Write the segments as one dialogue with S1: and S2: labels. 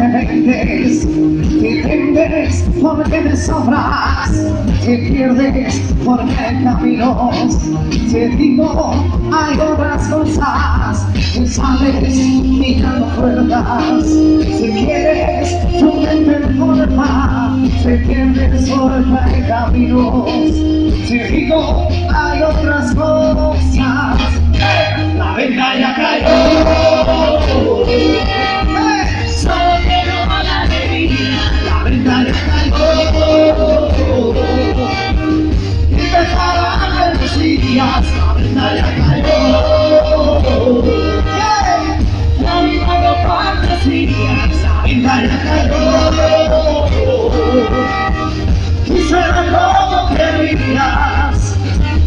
S1: vendes, te vendes porque me sobras, te pierdes porque caminos. Te digo, hay otras cosas que sabes y ya no puertas. Si quieres, tú me forma, te pierdes porque hay caminos. Te digo, hay otras cosas. La venta ya cayó. Solo quiero la alegría. La venta ya cayó. Y empezarán los días. La venta ya cayó. Ya mi mano fantasías. La venta ya cayó. Y será como querías.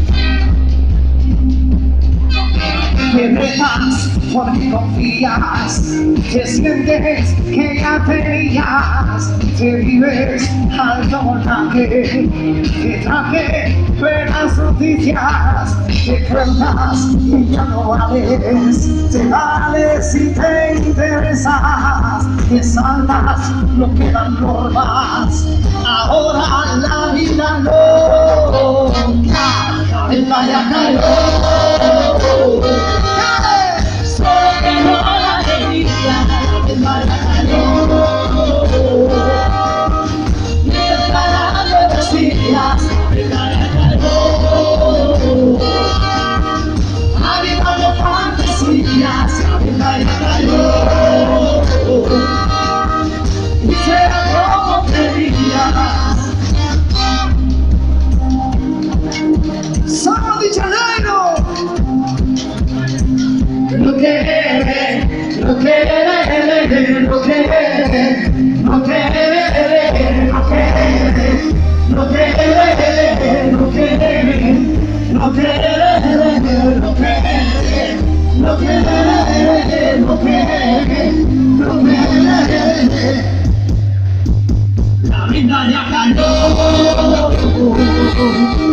S1: Te dejas porque confías, te sientes que ya tenías, te vives al montaje, te traje buenas noticias, te cuentas y ya no vales, te vales y te interesas, te salvas, no quedan normas, ahora la vida loca, la vida ya cayó. Somos de Janeiro. Lo que, lo que, lo que, lo que, lo que, lo que, lo que, lo que, la vida ya cayó.